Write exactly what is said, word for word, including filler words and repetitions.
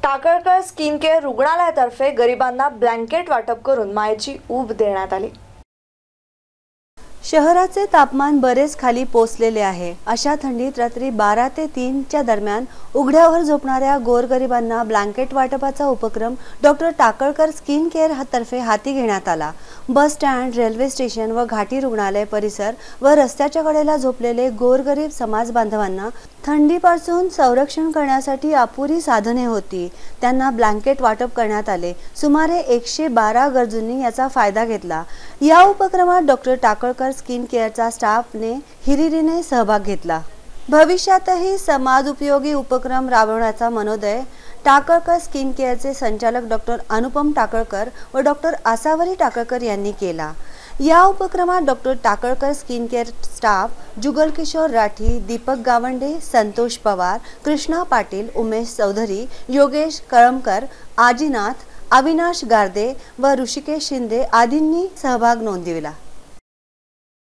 Takalkar skin care रुग्णालयातर्फे गरिबांना blanket वाटप करून मायेची ऊब देण्यात आली। शहराचे तापमान बरेच खाली पोहोचलेले आहे। अशा थंडीत रात्री बारा ते तीन च्या दरम्यान उघड्यावर झोपणाऱ्या गोरगरिबांना ब्लँकेट वाटपाचा उपक्रम डॉक्टर टाकळकर स्किन केअर तर्फे हाती घेण्यात आला। बस स्टँड, रेल्वे स्टेशन व घाटी रुग्णालय परिसर व रस्त्याच्या कडेला झोपलेले गोरगरीब समाज बांधवांना थंडीपासून संरक्षण करण्यासाठी अपुरी साधने होती, त्यांना ब्लँकेट वाटप करण्यात आले। सुमारे एकशे बारा गरजूंनी याचा फायदा घेतला। या उपक्रमात डॉक्टर टाकळकर स्किन केअरचा स्टाफने हिरिरीने सहभाग घेतला। भविष्यातही समाज उपयोगी उपक्रम राबवण्याचा मनोदय टाकळकर स्किन केअरचे संचालक डॉक्टर अनुपम टाकळकर व डॉक्टर आसावरी टाकळकर यांनी केला। या उपक्रमात doctor Takalkar skin care staff Jugal Kishor Rathi, Deepak Gawande, Santosh Pawar, Krishna Patil, Umesh Chaudhari, Yogesh Kalamkar, Ajinath, Avinash Garde व ऋषिकेश शिंदे आदींनी सहभाग नोंदविला।